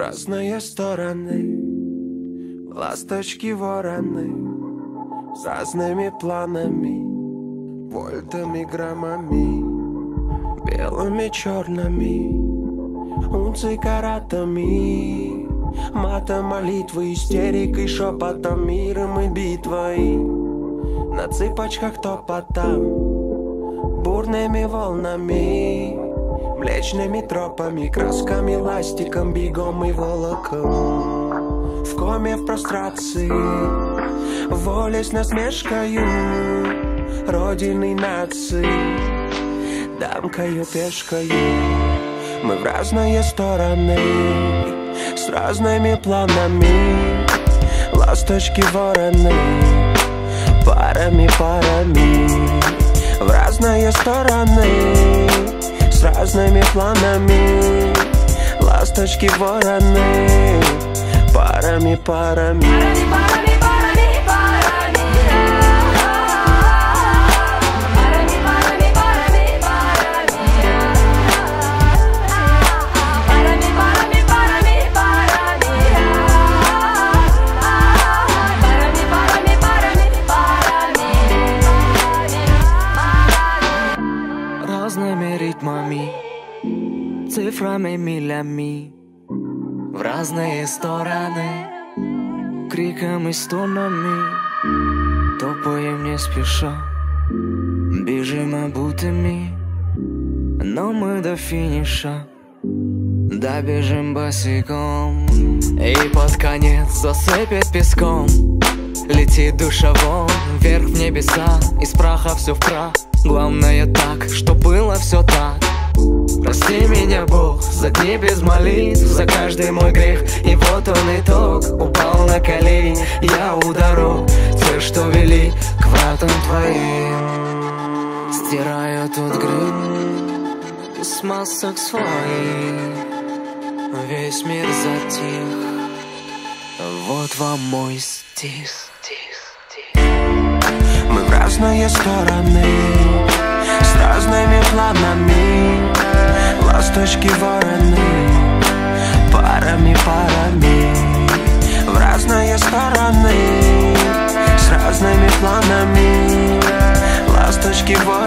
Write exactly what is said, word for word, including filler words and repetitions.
разные стороны, ласточки вороны, с разными планами, вольтами, граммами, белыми, черными, унций, каратами, матом, молитвы, истерикой, шепотом, миром и битвой, на цыпочках топотом, бурными волнами, млечными тропами, красками, ластиком, бегом и волоком. В коме, в прострации, воле с насмешкою родины нации, дамкою, пешкою. Мы в разные стороны, с разными планами, ласточки, вороны, парами, парами, в разные стороны, с разными планами, ласточки, вороны, парами, парами. Разными ритмами, цифрами, милями, в разные стороны, криком и стонами, топаем не спеша, бежим обутыми, но мы до финиша добежим босиком. И под конец засыпет песком, летит душа вон, вверх в небеса, из праха все в прах. Главное так, что было все так. Прости меня, Бог, за дни без молитв, за каждый мой грех. И вот он итог, упал на колени я у дорог, те, что вели к вратам твоим. Стираю тут грим с масок своих, весь мир затих, вот вам мой стих. Мы в разные стороны, с разными планами, ласточки, вороны, парами, парами, в разные стороны, с разными планами, ласточки, вороны.